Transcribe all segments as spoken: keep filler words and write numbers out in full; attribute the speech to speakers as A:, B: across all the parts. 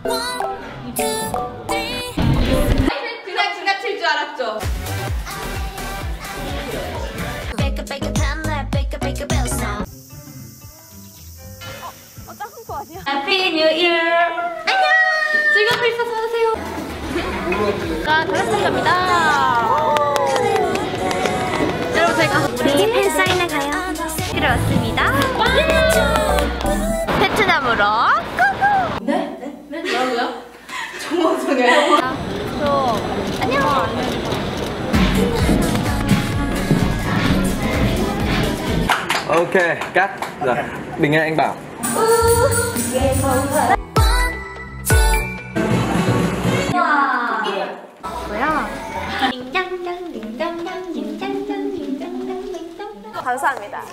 A: 그냥 지나칠 줄 알았죠? 어, 작은 거 아니야? Happy New Year! 안녕! 즐거운 크리스마스 하세요! 자, 달라스입니다. 여러분, 저희가 우리 팬사인회 가요. 들어왔습니다. 베트남으로 고고! 네? 네? 네? 뭐라고요? 정원소녀요? 저 안녕!
B: Ok, cắt. Rồi, mình nghe anh bảo.
A: 뭐야? 감사합니다.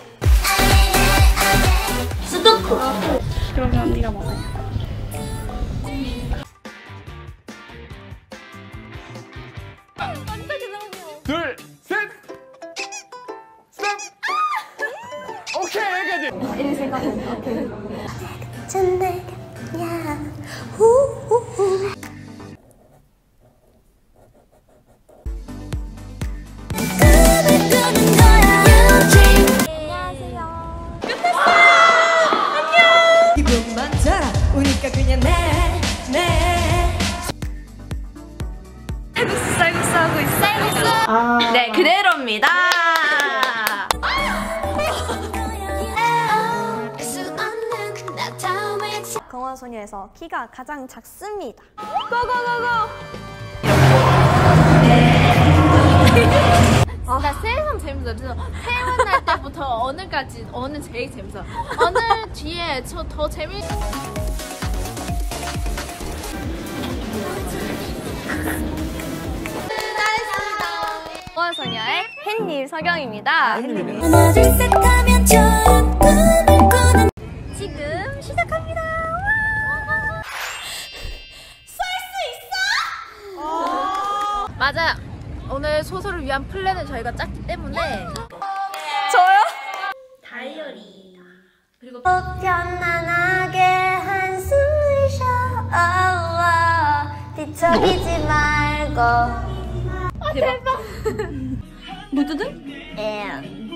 A: 수도쿠. 그러면 언니가 먹어요.
B: 둘, 셋! 스톱! 오케이, 여기까지!
A: 이런 생각은 전날 야 후후후
C: 그냥 내, 내
A: 쌀국수 쌀국수 하고 있어. 쌀국수. 아. 네, 그대로입니다.
D: 강원소녀에서 키가 가장 작습니다.
A: 고고고고. 나 세상 재밌어. 그래서 태어날 때부터 어느까지 어느 제일 재밌어. 어느 뒤에 저 더 재밌.
D: 강원소녀의 햇님 서경입니다.
C: 하나 둘 셋 하면 좋은 꿈을 꾸는
D: 지금 시작합니다.
A: 쏠 수 있어? 맞아요. 오늘 소설을 위한 플랜을 저희가 짰기 때문에
D: 저요?
A: 다이어리 그리고
D: 편안하게 한숨을 쉬어 뒤척이지 말고
A: 아, 대박.
D: 무드등? 앤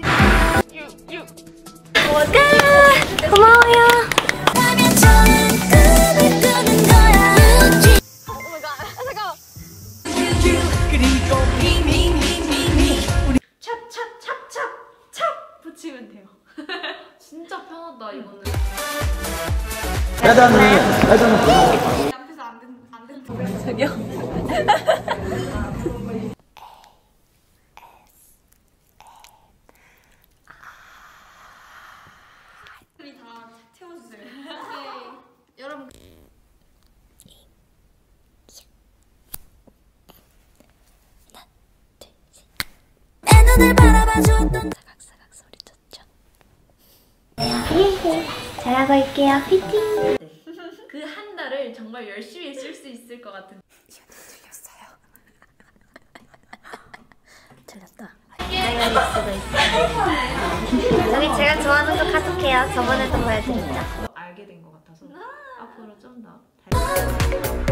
D: 뭐가 고마워요.
C: 하면 좋은 꿈을 꾸는 거야.
A: 오마이갓. 아, 잠깐만.
C: 그리고 미미미미미
A: 찹찹찹찹찹 붙이면 돼요. 진짜 편하다 이거는.
B: 짜장은, 짜장은
A: 앞에서 안 된, 안 된.
D: 저기요?
A: 우리 다 채워주세요. 네. 여러분.
C: 내 눈을 바라봐줬던
D: 사각사각 소리쳤죠. 잘하고 있게요. 피팅.
A: 그 한 달을 정말 열심히 쓸 수 있을 것 같은.
D: 틀렸어요. 틀렸다. 저기 제가 좋아하는 거 카톡해요. 저번에도 보여드렸죠.
A: 알게 된 것 같아서 앞으로 좀 더.